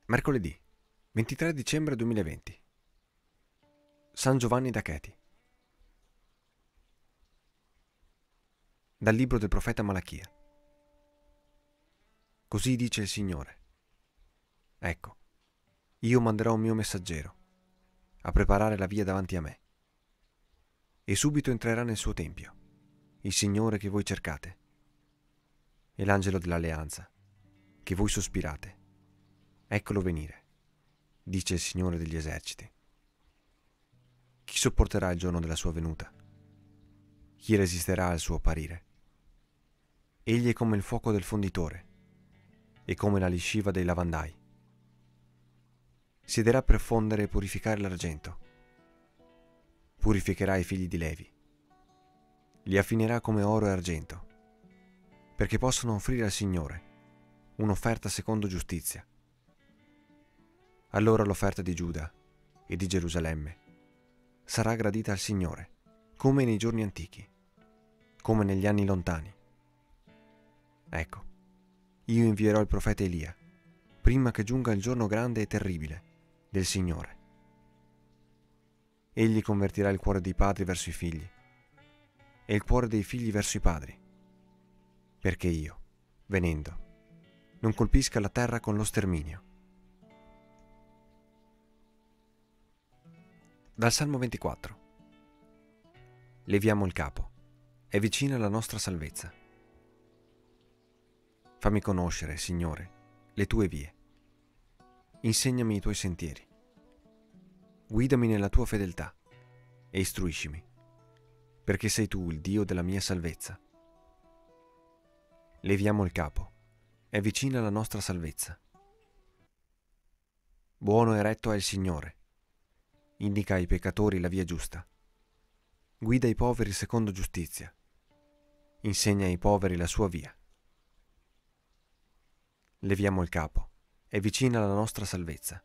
Mercoledì 23 dicembre 2020. San Giovanni da Cheti. Dal libro del profeta Malachia. Così dice il Signore: Ecco, io manderò un mio messaggero a preparare la via davanti a me. E subito entrerà nel suo tempio il Signore che voi cercate e l'angelo dell'alleanza che voi sospirate. Eccolo venire, dice il Signore degli eserciti. Chi sopporterà il giorno della sua venuta? Chi resisterà al suo apparire? Egli è come il fuoco del fonditore e come la lisciva dei lavandai. Siederà per fondere e purificare l'argento. Purificherà i figli di Levi. Li affinerà come oro e argento, perché possano offrire al Signore un'offerta secondo giustizia. Allora l'offerta di Giuda e di Gerusalemme sarà gradita al Signore, come nei giorni antichi, come negli anni lontani. Ecco, io invierò il profeta Elia, prima che giunga il giorno grande e terribile del Signore. Egli convertirà il cuore dei padri verso i figli e il cuore dei figli verso i padri, perché io, venendo, non colpisca la terra con lo sterminio. Dal Salmo 24. Leviamo il capo, è vicina la nostra salvezza. Fammi conoscere, Signore, le tue vie. Insegnami i tuoi sentieri. Guidami nella tua fedeltà e istruiscimi, perché sei tu il Dio della mia salvezza. Leviamo il capo, è vicina la nostra salvezza. Buono e retto è il Signore, indica ai peccatori la via giusta. Guida i poveri secondo giustizia, insegna ai poveri la sua via. Leviamo il capo, è vicina la nostra salvezza.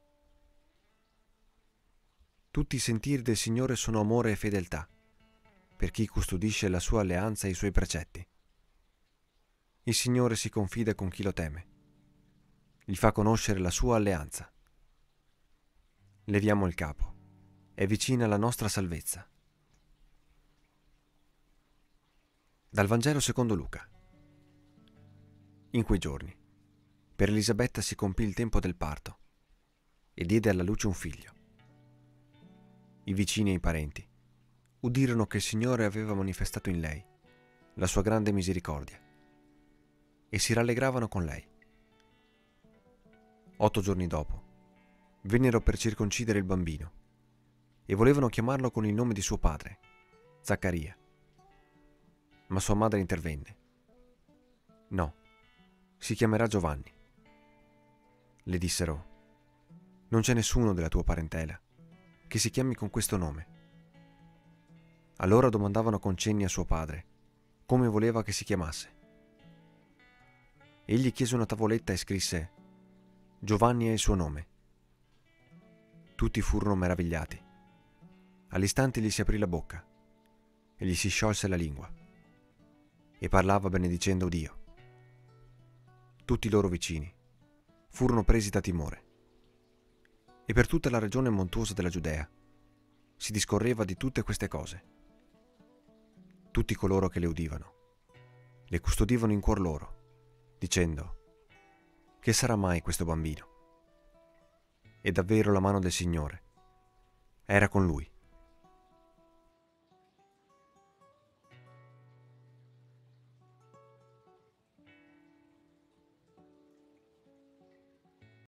Tutti i sentieri del Signore sono amore e fedeltà, per chi custodisce la sua alleanza e i suoi precetti. Il Signore si confida con chi lo teme, gli fa conoscere la sua alleanza. Leviamo il capo, è vicina la nostra salvezza. Dal Vangelo secondo Luca. In quei giorni, per Elisabetta si compì il tempo del parto e diede alla luce un figlio. I vicini e i parenti udirono che il Signore aveva manifestato in lei la sua grande misericordia e si rallegravano con lei. 8 giorni dopo, vennero per circoncidere il bambino e volevano chiamarlo con il nome di suo padre, Zaccaria. Ma sua madre intervenne. No, si chiamerà Giovanni. Le dissero: non c'è nessuno della tua parentela che si chiami con questo nome. Allora domandavano con cenni a suo padre come voleva che si chiamasse. Egli chiese una tavoletta e scrisse: Giovanni è il suo nome. Tutti furono meravigliati. All'istante gli si aprì la bocca e gli si sciolse la lingua e parlava benedicendo Dio. Tutti i loro vicini furono presi da timore e per tutta la regione montuosa della Giudea si discorreva di tutte queste cose. Tutti coloro che le udivano le custodivano in cuor loro, dicendo: che sarà mai questo bambino? E davvero la mano del Signore era con lui.